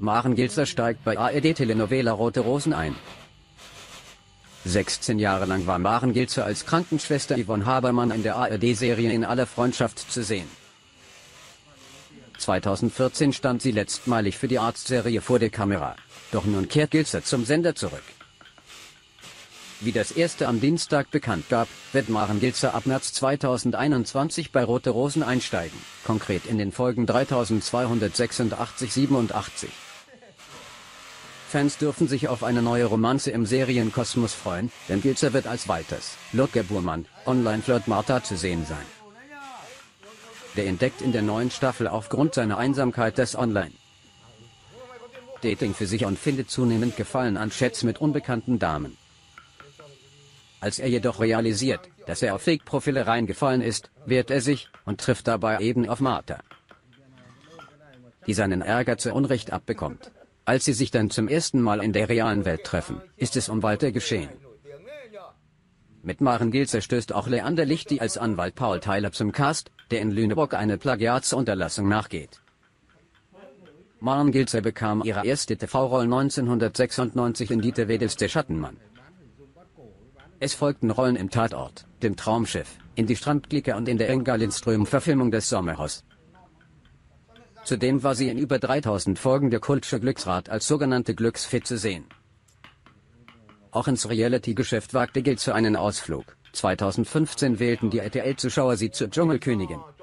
Maren Gilzer steigt bei ARD-Telenovela Rote Rosen ein. 16 Jahre lang war Maren Gilzer als Krankenschwester Yvonne Habermann in der ARD-Serie In aller Freundschaft zu sehen. 2014 stand sie letztmalig für die Arztserie vor der Kamera. Doch nun kehrt Gilzer zum Sender zurück. Wie das erste am Dienstag bekannt gab, wird Maren Gilzer ab März 2021 bei Rote Rosen einsteigen, konkret in den Folgen 3286-87. Fans dürfen sich auf eine neue Romanze im Serienkosmos freuen, denn Gilzer wird als Walters, Ludger Burmann, Online-Flirt Martha zu sehen sein. Der entdeckt in der neuen Staffel aufgrund seiner Einsamkeit das Online-Dating für sich und findet zunehmend Gefallen an Chats mit unbekannten Damen. Als er jedoch realisiert, dass er auf Fake-Profile reingefallen ist, wehrt er sich und trifft dabei eben auf Martha, die seinen Ärger zu Unrecht abbekommt. Als sie sich dann zum ersten Mal in der realen Welt treffen, ist es um Walter geschehen. Mit Maren Gilzer stößt auch Leander Lichti als Anwalt Paul Tyler zum Cast, der in Lüneburg eine Plagiatsunterlassung nachgeht. Maren Gilzer bekam ihre erste TV-Rolle 1996 in Dieter Wedels Der Schattenmann. Es folgten Rollen im Tatort, dem Traumschiff, in Die Strandklicke und in der Inga Lindström-Verfilmung des Sommerhaus. Zudem war sie in über 3000 Folgen der Kultshow Glücksrad als sogenannte Glücksfee zu sehen. Auch ins Reality-Geschäft wagte Gilzer einen Ausflug. 2015 wählten die RTL-Zuschauer sie zur Dschungelkönigin.